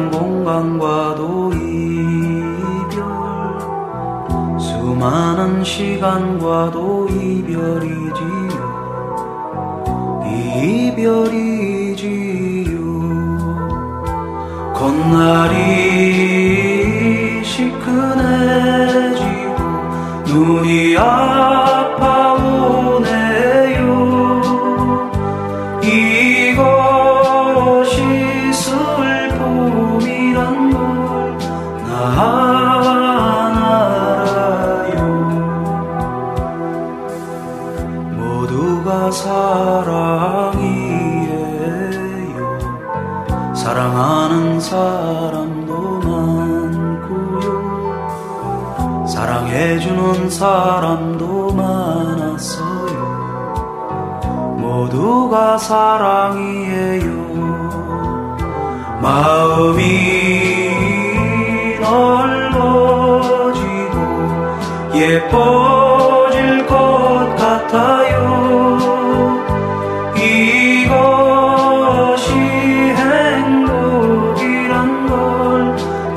수많은 공간과도 이별, 수많은 시간과도 이별이지요. 이별이지요. 콧날이 시큰해지고 눈이 아파오네요. 이것이 슬픔이란 걸 난 알아요. 모두가 사랑이에요. 사랑하는 사람도 많고요, 사랑해주는 사람도 많았어요. 모두가 사랑이에요. 마음이 넓어지고 예뻐질 것 같아요. 이것이 행복이란 걸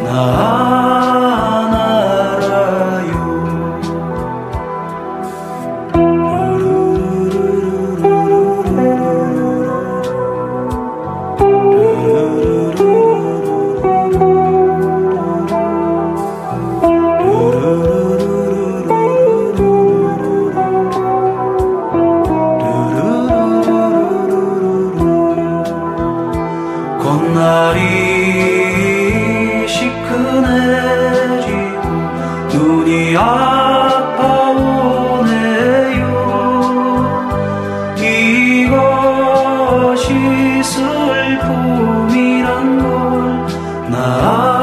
난 알아요. 콧날이 시큰해지고 눈이 아파오네요. 이것이 슬픔이란 걸 나